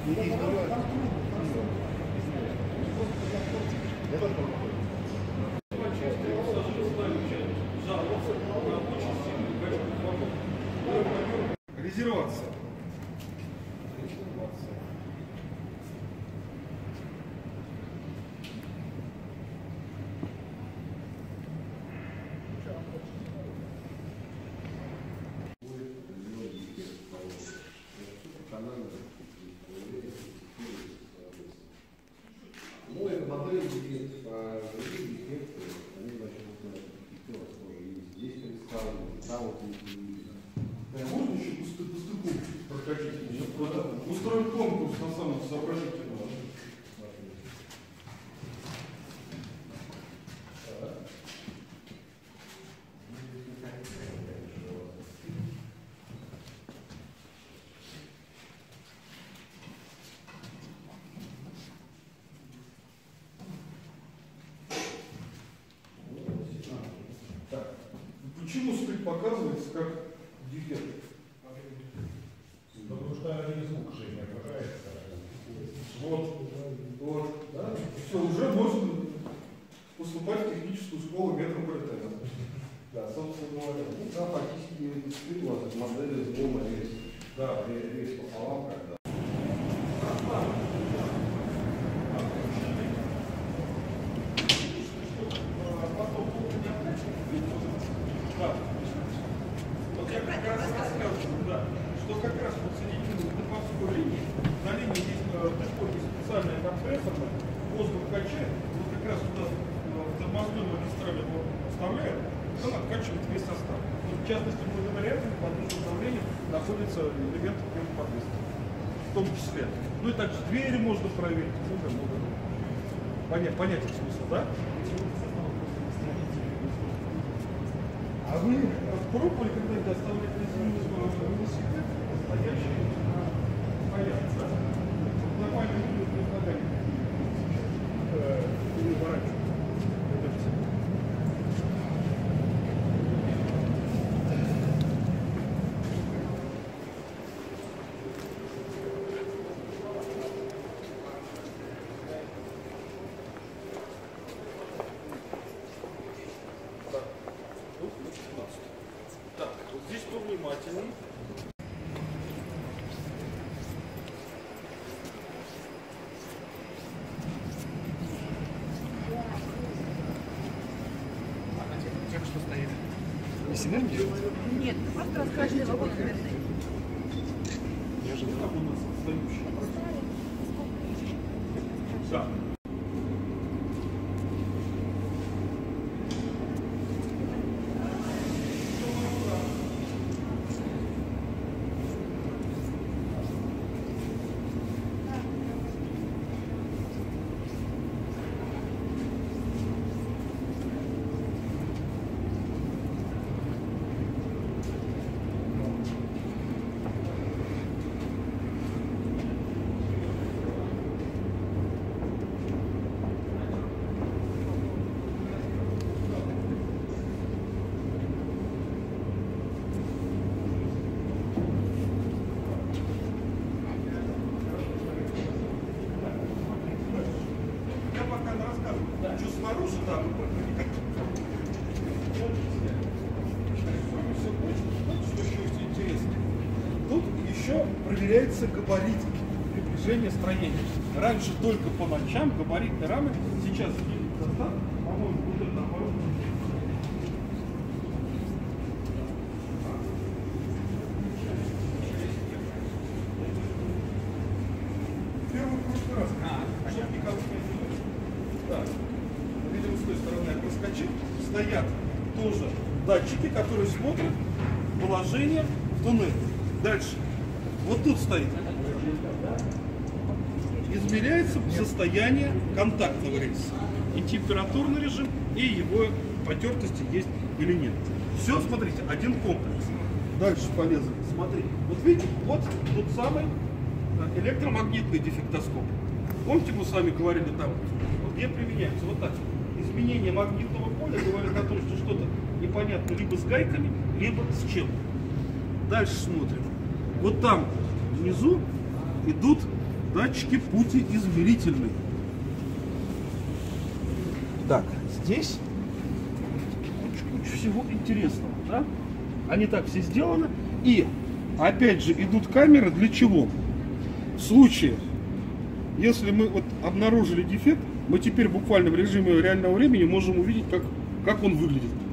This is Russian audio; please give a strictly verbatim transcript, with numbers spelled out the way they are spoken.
Резервация. Ну, это модели дефектов, а другие дефекты, они, значит, тоже есть. Здесь представлены, там вот Можно еще пустяку прокатить? Устроить конкурс на самом соображительном. Почему стык показывается как дефект? Потому что звук же не отражается. Вот, вот, да? Все, уже можно поступать в техническую школу метрополитена. Да, собственно говоря, ну да, фактически стык у вас модели взлома рейс. Да, рейс пополам, когда. Вот я как раз рассказывал, да, что как раз по соединению на морской линии, на линии есть приходит специальная компрессорная, воздух качает, вот как раз туда в тормозную магистраль его вставляют, он откачивает весь состав. И в частности, благодаря этому под нужным давлением находятся элементы термоподвески, в том числе. Ну и также двери можно проверить, много-много. Понять, понятен смысл, да? А вы пробовали когда-нибудь оставлять на землю велосипед, стоящий на стоянке, да? Нормально не ногами переворачивать. Так, вот здесь повнимательней. А на тех, тех, что стоит? Не синергия? Нет, просто рассказывай вопрос. Я же как у нас отстающий. Да. Что снаружи там? Что еще есть интересно? Тут еще проверяется габарит приближения строения. Раньше только по ночам габаритные рамы, сейчас состав, по-моему, вот это наоборот. Первый прошлый раз. А, чтобы никого не делать. Так. Видимо, с той стороны я проскочил. Стоят тоже датчики, которые смотрят положение в туннеле. Дальше. Вот тут стоит. Измеряется состояние контактного рельса. И температурный режим, и его потертости есть или нет. Все, смотрите, один комплекс. Дальше полезли. Смотри. Вот видите, вот тот самый электромагнитный дефектоскоп. Помните, мы с вами говорили там, где применяется вот так. Изменение магнитного поля говорит о том, что что-то непонятно либо с гайками, либо с чем. Дальше смотрим. Вот там внизу идут датчики путеизмерительные. Так, здесь куча всего интересного, да? Они так все сделаны. И, опять же, идут камеры для чего? В случае, если мы вот обнаружили дефект, мы теперь буквально в режиме реального времени можем увидеть, как, как он выглядит.